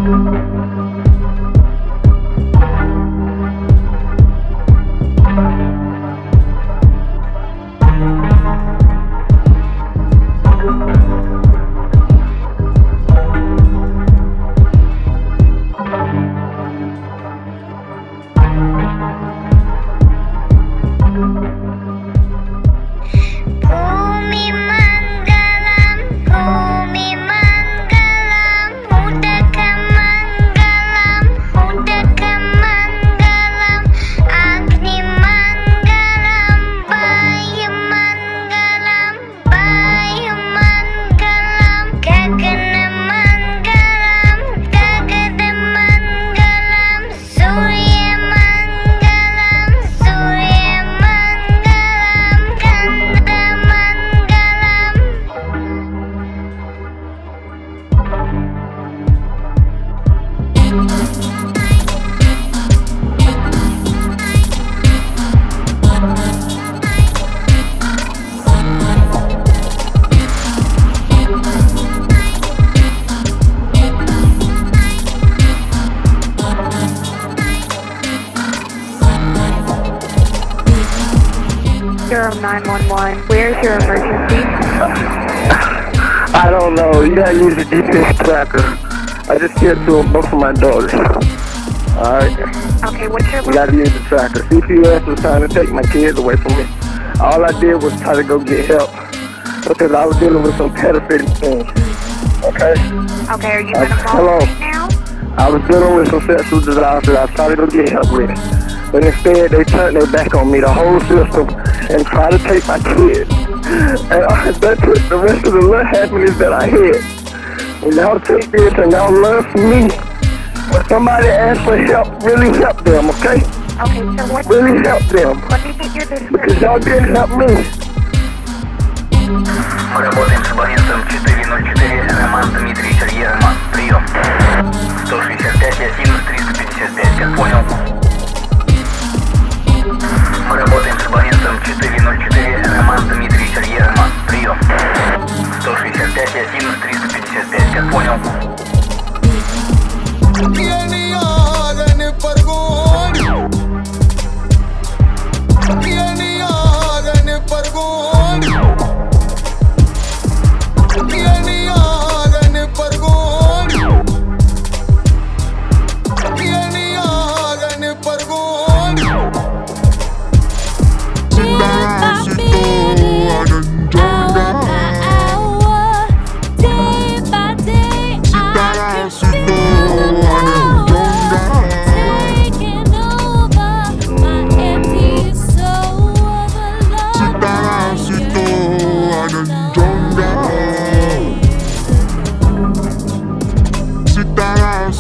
911. Where's your emergency? I don't know. You gotta use the GPS tracker. I just killed both of my daughters. Alright? Okay, what's your... You gotta use the tracker. CPS was trying to take my kids away from me. All I did was try to go get help because I was dealing with some pedophilia things. Okay? Okay, are you gonna call right now? I was dealing with some sexual desires that I tried to go get help with. But instead, they turned their back on me, the whole system, and tried to take my kids. And that took the rest of the little happiness that I had. And y'all take this and y'all learn from me. When somebody asks for help, really help them, okay? Okay, so what... Really help them. Let me get your description. Because y'all didn't help me. Мы работаем с абонентом 404, Роман Дмитрий Сергей Роман. Прием.